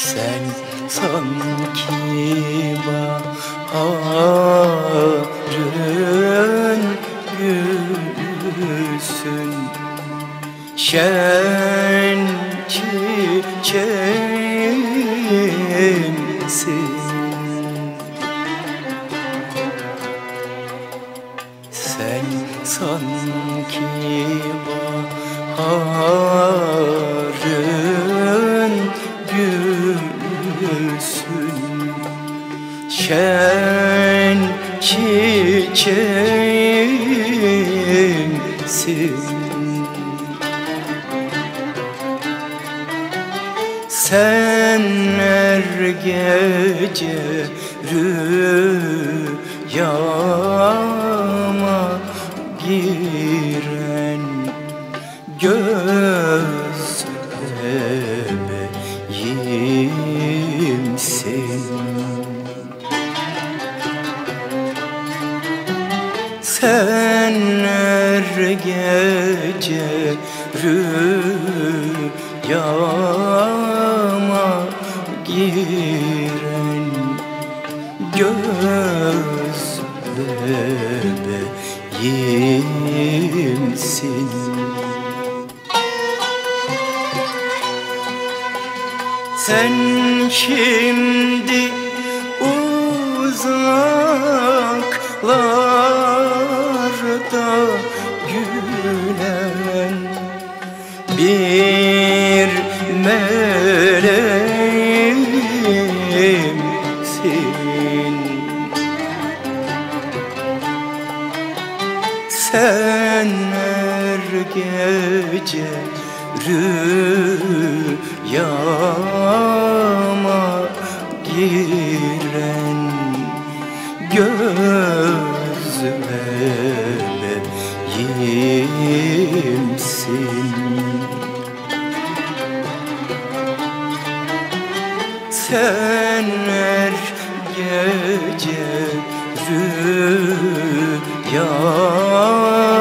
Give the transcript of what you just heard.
Sen sanki baharın gülüsün, şen çiçeğimsin. Sen sanki baharın gülüsün, şen çiçeğimsin. Sen her gece rüyama giren göz bebeğimsin. Sen her gece rüyama giren göz bebeğimsin. Sen şimdi uzaklarda gülen bir meleğimsin. Sen her gece rüyama giren göz bebeğimsin. Sen her gece rüyama